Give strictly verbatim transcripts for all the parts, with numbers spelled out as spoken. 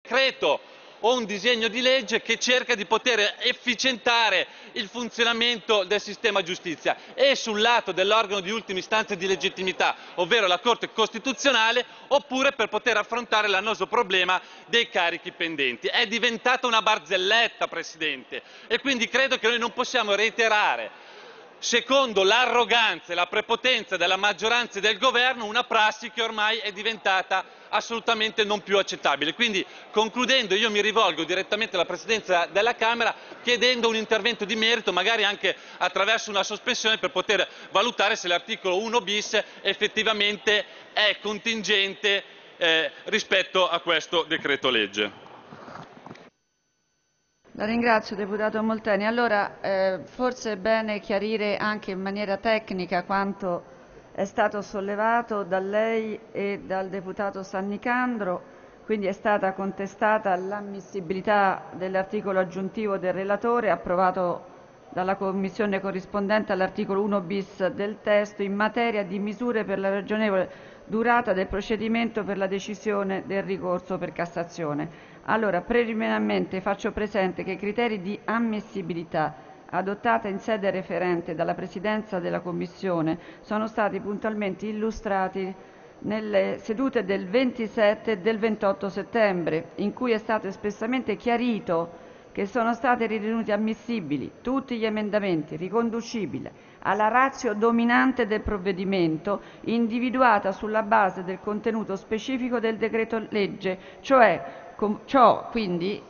decreto o un disegno di legge che cerca di poter efficientare il funzionamento del sistema giustizia e sul lato dell'organo di ultima istanza di legittimità, ovvero la Corte Costituzionale, oppure per poter affrontare l'annoso problema dei carichi pendenti. È diventata una barzelletta, Presidente, e quindi credo che noi non possiamo reiterare, secondo l'arroganza e la prepotenza della maggioranza e del governo, una prassi che ormai è diventata assolutamente non più accettabile. Quindi, concludendo, io mi rivolgo direttamente alla Presidenza della Camera chiedendo un intervento di merito, magari anche attraverso una sospensione, per poter valutare se l'articolo uno bis effettivamente è contingente eh, rispetto a questo decreto legge. La ringrazio, deputato Molteni. Allora, eh, forse è bene chiarire anche in maniera tecnica quanto è stato sollevato da lei e dal deputato Sannicandro, quindi è stata contestata l'ammissibilità dell'articolo aggiuntivo del relatore approvato dalla Commissione corrispondente all'articolo uno bis del testo in materia di misure per la ragionevole durata del procedimento per la decisione del ricorso per Cassazione. Allora, preliminarmente faccio presente che i criteri di ammissibilità adottata in sede referente dalla Presidenza della Commissione sono stati puntualmente illustrati nelle sedute del ventisette e del ventotto settembre, in cui è stato espressamente chiarito che sono stati ritenuti ammissibili tutti gli emendamenti riconducibili alla ratio dominante del provvedimento individuata sulla base del contenuto specifico del decreto legge, cioè com- ciò quindi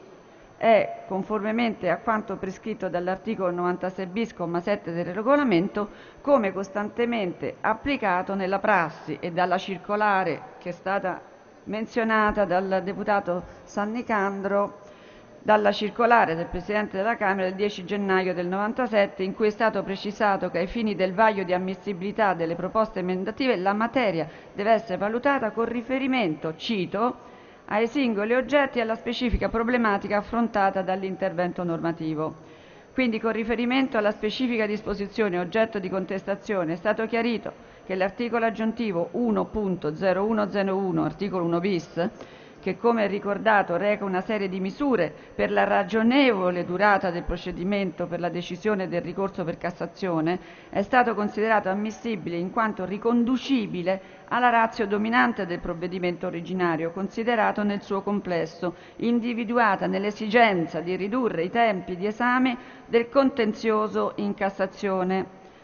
è, conformemente a quanto prescritto dall'articolo novantasei bis, comma sette del regolamento, come costantemente applicato nella prassi e dalla circolare che è stata menzionata dal deputato Sannicandro, dalla circolare del Presidente della Camera del dieci gennaio del novantasette, in cui è stato precisato che ai fini del vaglio di ammissibilità delle proposte emendative la materia deve essere valutata con riferimento, cito, ai singoli oggetti e alla specifica problematica affrontata dall'intervento normativo. Quindi, con riferimento alla specifica disposizione oggetto di contestazione, è stato chiarito che l'articolo aggiuntivo uno punto zero uno zero uno, articolo uno bis, che come ricordato reca una serie di misure per la ragionevole durata del procedimento per la decisione del ricorso per Cassazione, è stato considerato ammissibile in quanto riconducibile alla ratio dominante del provvedimento originario, considerato nel suo complesso, individuata nell'esigenza di ridurre i tempi di esame del contenzioso in Cassazione.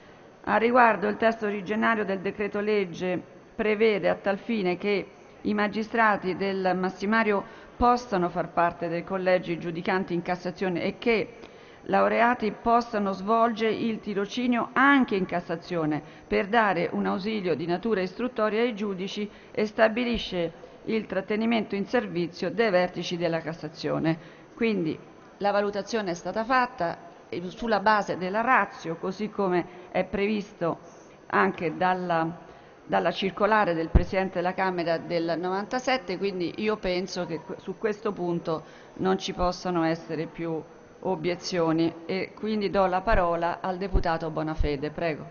A riguardo, il testo originario del decreto legge prevede a tal fine che i magistrati del massimario possano far parte dei collegi giudicanti in Cassazione e che laureati possano svolgere il tirocinio anche in Cassazione per dare un ausilio di natura istruttoria ai giudici e stabilisce il trattenimento in servizio dei vertici della Cassazione. Quindi la valutazione è stata fatta sulla base della ratio, così come è previsto anche dalla dalla circolare del Presidente della Camera del novantasette, quindi io penso che su questo punto non ci possano essere più obiezioni e quindi do la parola al deputato Bonafede. Prego.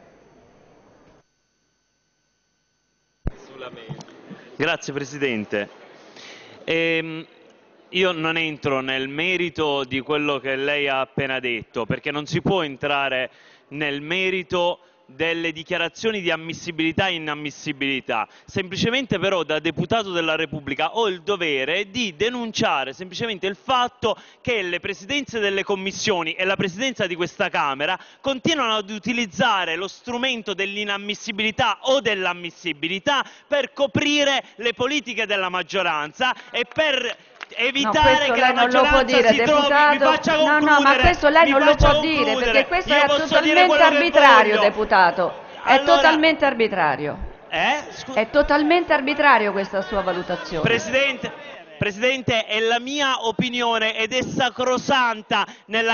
Grazie Presidente. Ehm, io non entro nel merito di quello che lei ha appena detto, perché non si può entrare nel merito delle dichiarazioni di ammissibilità e inammissibilità. Semplicemente però da deputato della Repubblica ho il dovere di denunciare semplicemente il fatto che le presidenze delle commissioni e la presidenza di questa Camera continuano ad utilizzare lo strumento dell'inammissibilità o dell'ammissibilità per coprire le politiche della maggioranza e per evitare no, che la maggioranza dire, si trovi, mi faccia concludere, no, no, ma questo lei non lo può dire, perché questo è totalmente arbitrario, deputato. È allora, totalmente arbitrario. Eh? È totalmente arbitrario questa sua valutazione. Presidente, Presidente, è la mia opinione ed è sacrosanta nella